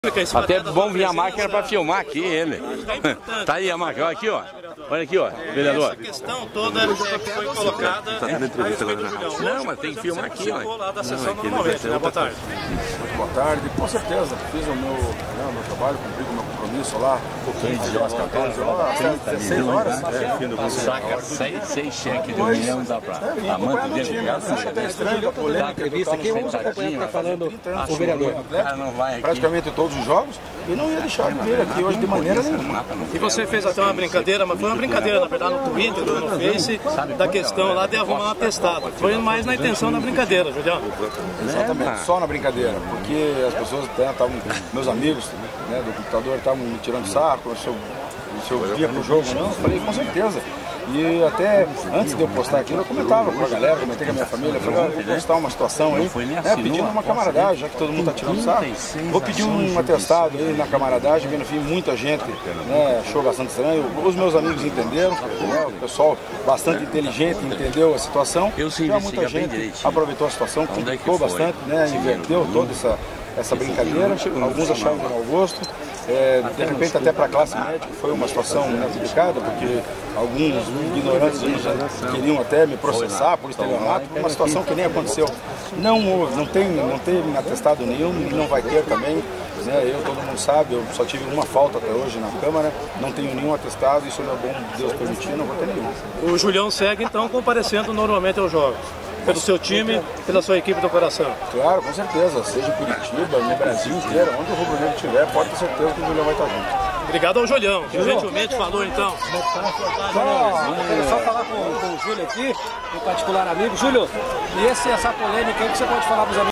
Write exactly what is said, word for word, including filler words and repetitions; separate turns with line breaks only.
Até bom vir a máquina para filmar aqui ele. Tá aí a máquina, olha aqui, ó. Olha aqui, ó, vereador.
Essa questão toda que foi colocada.
Tá dando entrevista agora, né? Não, mas tem que filmar aqui, ó.
Lá da sessão normalmente, né? Boa tarde.
Boa tarde, com certeza. Fiz o meu, né, o meu trabalho, cumpri com o meu compromisso lá. Às quatorze horas, às dezesseis horas.
Saca seis, seis cheques de um milhão dá pra. A manta dele,
acho até estranho a polêmica.
Entrevista aqui, vamos acompanhar o que está falando o vereador.
Praticamente todos os jogos, e não ia deixar de vir aqui hoje de maneira nenhuma.
E você fez até uma brincadeira, mas foi uma brincadeira, na verdade, no Twitter, no Face, da questão lá de arrumar um atestado. Foi mais na intenção da brincadeira, Julião.
Exatamente, só na brincadeira, porque as pessoas estavam, meus amigos, né, do computador estavam me tirando saco, se eu, se eu via pro jogo, não, eu falei, com certeza. E até antes de eu postar aquilo, eu comentava com a galera, comentei com a minha família, falei, olha, vou postar uma situação aí, né, pedindo uma camaradagem, já que todo mundo está tirando saco. Vou pedir um atestado aí na camaradagem, vendo enfim, muita gente, né, achou bastante estranho. Os meus amigos entenderam, né, o pessoal bastante inteligente entendeu a situação. Já muita gente aproveitou a situação, criticou bastante, né, inverteu toda essa, essa brincadeira. Alguns acharam de mau gosto. É, de repente até para a classe médica foi uma situação, né, complicada, porque alguns ignorantes já queriam até me processar por estelionato, uma situação que nem aconteceu. Não houve, não tem, não teve atestado nenhum e não vai ter também. Né, eu, todo mundo sabe, eu só tive uma falta até hoje na Câmara, não tenho nenhum atestado, isso não é bom, Deus permitir, não vou ter nenhum.
O Julião segue então comparecendo normalmente aos jogos, pelo seu time, pela sua equipe do coração.
Claro, com certeza, seja em Curitiba, no Brasil inteiro, onde o Rubro Negro estiver, pode ter certeza que o Julião vai estar junto.
Obrigado ao Julião, que gentilmente falou então.
Só, eu só falar com, com o Júlio aqui, um particular amigo. Júlio, e esse, essa polêmica aí que você pode falar para os amigos?